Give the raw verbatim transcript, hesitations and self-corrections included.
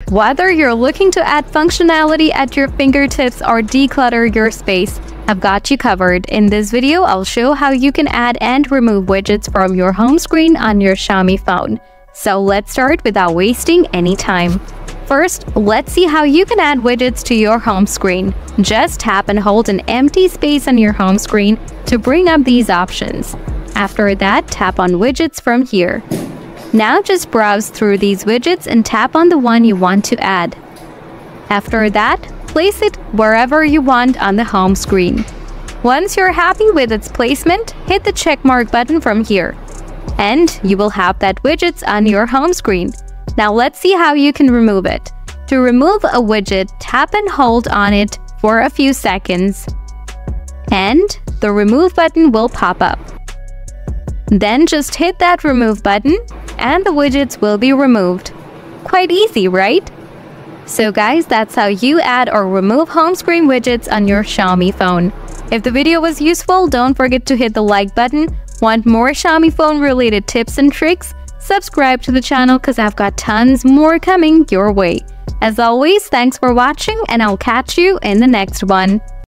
Whether you're looking to add functionality at your fingertips or declutter your space, I've got you covered. In this video, I'll show how you can add and remove widgets from your home screen on your Xiaomi phone. So let's start without wasting any time. First, let's see how you can add widgets to your home screen. Just tap and hold an empty space on your home screen to bring up these options. After that, tap on Widgets from here. Now just browse through these widgets and tap on the one you want to add. After that, place it wherever you want on the home screen. Once you're happy with its placement, hit the checkmark button from here. And you will have that widgets on your home screen. Now let's see how you can remove it. To remove a widget, tap and hold on it for a few seconds. And the remove button will pop up. Then just hit that remove button and the widgets will be removed. Quite easy, right? So guys, that's how you add or remove home screen widgets on your Xiaomi phone. If the video was useful, don't forget to hit the like button. Want more Xiaomi phone related tips and tricks? Subscribe to the channel because I've got tons more coming your way. As always, thanks for watching and I'll catch you in the next one.